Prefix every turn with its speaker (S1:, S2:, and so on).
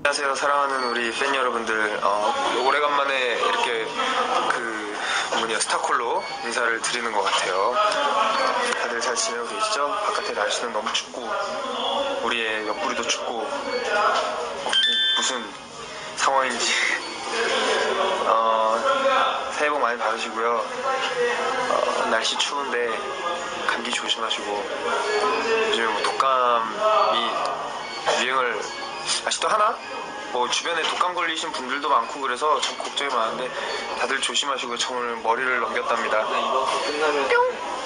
S1: 안녕하세요, 사랑하는 우리 팬 여러분들. 오래간만에 이렇게 스타콜로 인사를 드리는 것 같아요. 다들 잘 지내고 계시죠? 바깥에 날씨는 너무 춥고 우리의 옆구리도 춥고 무슨 상황인지 새해 복 많이 받으시고요. 날씨 추운데 감기 조심하시고, 요즘 뭐 독감이 유행을 아직도 하나? 뭐 주변에 독감 걸리신 분들도 많고 그래서 참 걱정이 많은데 다들 조심하시고, 저 오늘 머리를 넘겼답니다.
S2: 이거 끝나면